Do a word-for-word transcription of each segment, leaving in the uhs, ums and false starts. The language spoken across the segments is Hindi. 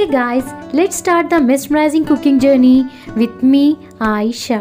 Hey guys, let's start the mesmerizing cooking journey with me, Aisha.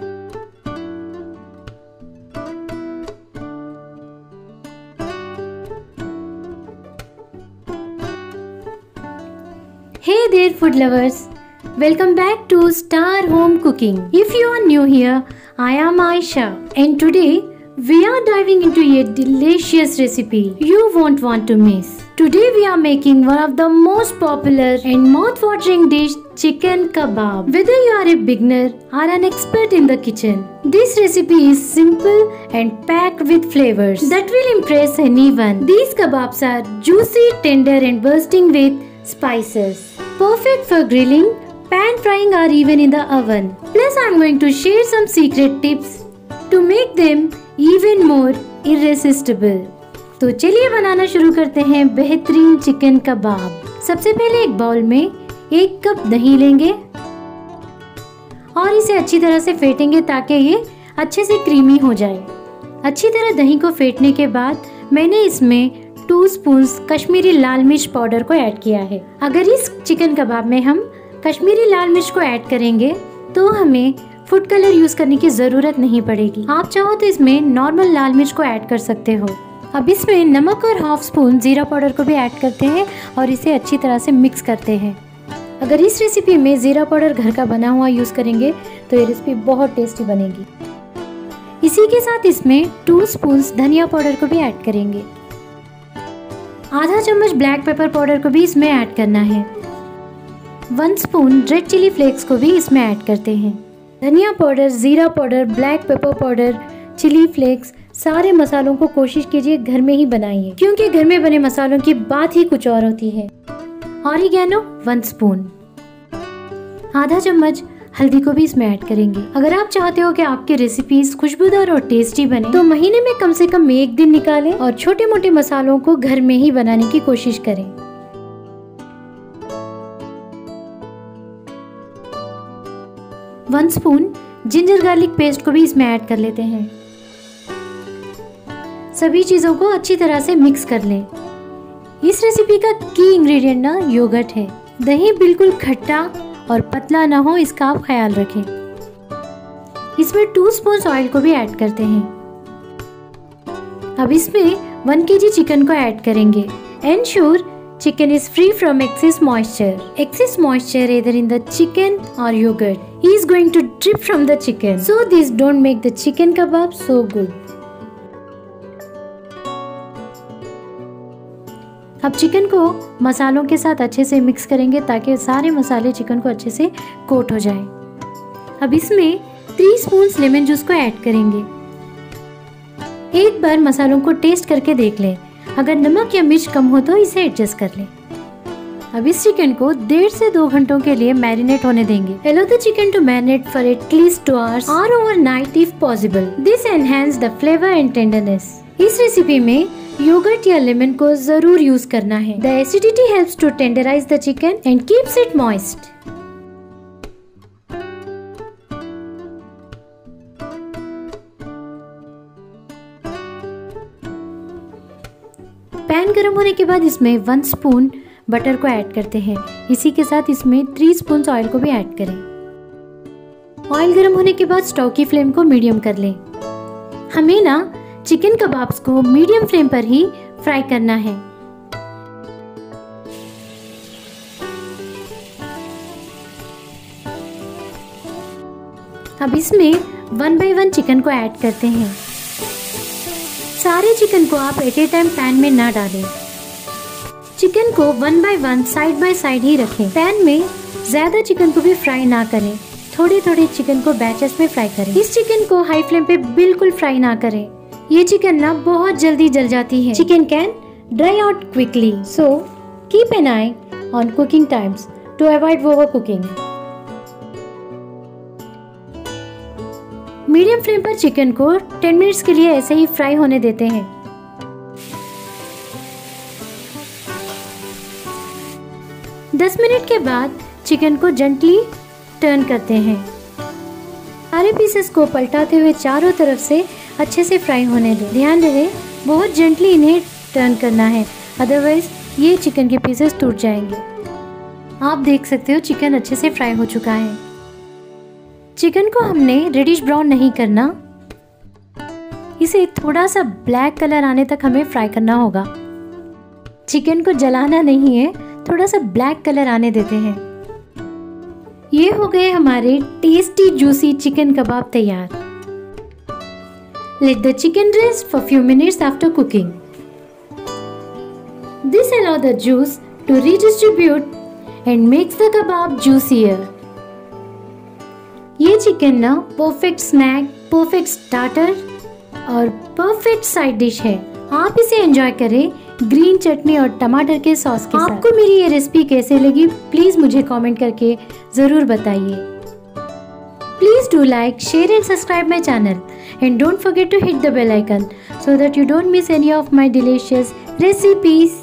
Hey there food lovers, welcome back to Star Home Cooking. If you are new here, I am Aisha and today we are diving into a delicious recipe you won't want to miss. Today we are making one of the most popular and mouth-watering dish, chicken kebab. Whether you are a beginner or an expert in the kitchen, this recipe is simple and packed with flavors that will impress anyone. These kebabs are juicy, tender and bursting with spices. Perfect for grilling, pan frying or even in the oven. Plus I am going to share some secret tips to make them even more irresistible. तो चलिए बनाना शुरू करते हैं बेहतरीन चिकन कबाब। सबसे पहले एक बाउल में एक कप दही लेंगे और इसे अच्छी तरह से फेंटेंगे ताकि ये अच्छे से क्रीमी हो जाए। अच्छी तरह दही को फेंटने के बाद मैंने इसमें टू स्पून कश्मीरी लाल मिर्च पाउडर को ऐड किया है। अगर इस चिकन कबाब में हम कश्मीरी लाल मिर्च को ऐड करेंगे तो हमें फूड कलर यूज करने की जरूरत नहीं पड़ेगी। आप चाहो तो इसमें नॉर्मल लाल मिर्च को ऐड कर सकते हो। अब इसमें नमक और हाफ स्पून जीरा पाउडर को भी ऐड करते हैं और इसे अच्छी तरह से मिक्स करते हैं। अगर इस रेसिपी में जीरा पाउडर घर का बना हुआ यूज करेंगे तो ये रेसिपी बहुत टेस्टी बनेगी। इसी के साथ इसमें टू स्पून धनिया पाउडर को भी ऐड करेंगे। आधा चम्मच ब्लैक पेपर पाउडर को भी इसमें ऐड करना है। One spoon red chilli flakes को भी इसमें ऐड करते हैं। धनिया पाउडर, जीरा powder, black pepper powder, chilli flakes, सारे मसालों को कोशिश कीजिए घर में ही बनाइए क्योंकि घर में बने मसालों की बात ही कुछ और होती है। ऑरिगेनो वन स्पून, आधा चम्मच हल्दी को भी इसमें ऐड करेंगे। अगर आप चाहते हो कि आपकी रेसिपीज खुशबूदार और टेस्टी बने तो महीने में कम से कम एक दिन निकालें और छोटे मोटे मसालों को घर में ही बनाने की कोशिश करें। One spoon ginger garlic paste को भी इसमें ऐड कर लेते हैं। सभी चीजों को अच्छी तरह से मिक्स कर लें। इस रेसिपी का की इंग्रेडिएंट ना योगर्ट है। दही बिल्कुल खट्टा और पतला ना हो, इसका आप ख्याल रखें। इसमें टू स्पून ऑयल को भी ऐड करते हैं। अब इसमें वन केजी चिकन को ऐड करेंगे। Ensure chicken is free from excess moisture. Excess moisture either in the chicken or yogurt is going to drip from the chicken. So this don't make the chicken kebab so good. अब चिकन को मसालों के साथ अच्छे से मिक्स करेंगे ताकि सारे मसाले चिकन को अच्छे से कोट हो जाए। अब इसमें थ्री स्पून लेमन जूस को ऐड करेंगे। एक बार मसालों को टेस्ट करके देख लें। अगर नमक या मिर्च कम हो तो इसे एडजस्ट कर लें। अब इस चिकन को डेढ़ से दो घंटों के लिए मैरिनेट होने देंगे। Allow the chicken to marinate for at least two hours or overnight if possible. This enhance the flavor and tenderness. इस रेसिपी में योगर्ट या लेमन को जरूर यूज करना है। The acidity helps to tenderize the chicken and keeps it moist. Pan गर्म होने के बाद इसमें वन स्पून बटर को ऐड करते हैं। इसी के साथ इसमें थ्री स्पून ऑयल को भी ऐड करें। ऑयल गर्म होने के बाद स्टोव की फ्लेम को मीडियम कर लें। हमें ना चिकन कबाब्स को मीडियम फ्लेम पर ही फ्राई करना है। अब इसमें वन बाय वन चिकन को ऐड करते हैं। सारे चिकन को आप एट ए टाइम पैन में ना डालें। चिकन को one by one side by side ही रखें। पैन में ज्यादा चिकन को भी फ्राई ना करें, थोड़े थोड़े चिकन को बैचेस में फ्राई करें। इस चिकन को हाई फ्लेम पे बिल्कुल फ्राई ना करें, ये चिकन ना बहुत जल्दी जल जाती है। Chicken can dry out quickly, so keep an eye on cooking times to avoid over cooking. Medium flame पर चिकन को टेन मिनट्स के लिए ऐसे ही फ्राई होने देते हैं। दस मिनट के बाद चिकन को जेंटली टर्न करते हैं। सारे पीसेस को पलटाते हुए चारों तरफ से अच्छे से फ्राई होने दें। ध्यान रहे बहुत जेंटली इन्हें टर्न करना है, अदरवाइज ये चिकन के पीसेस टूट जाएंगे। आप देख सकते हो चिकन अच्छे से फ्राई हो चुका है। चिकन को हमने रेडिश ब्राउन नहीं करना, इसे थोड़ा सा ब्लैक कलर आने तक हमें फ्राई करना होगा। चिकन को जलाना नहीं है, थोड़ा सा ब्लैक कलर आने देते हैं। ये हो गए हमारे टेस्टी जूसी चिकन कबाब तैयार। Let the chicken rest for few minutes after cooking. This allows the juice to redistribute and makes the kebab juicier. ये चिकन ना परफेक्ट स्नैक, परफेक्ट स्टार्टर और परफेक्ट साइड डिश है। आप इसे एंजॉय करें ग्रीन चटनी और टमाटर के सॉस के साथ। आपको मेरी ये रेसिपी कैसे लगी प्लीज मुझे कमेंट करके जरूर बताइए। Please do like, share and subscribe my channel and don't forget to hit the bell icon so that you don't miss any of my delicious recipes.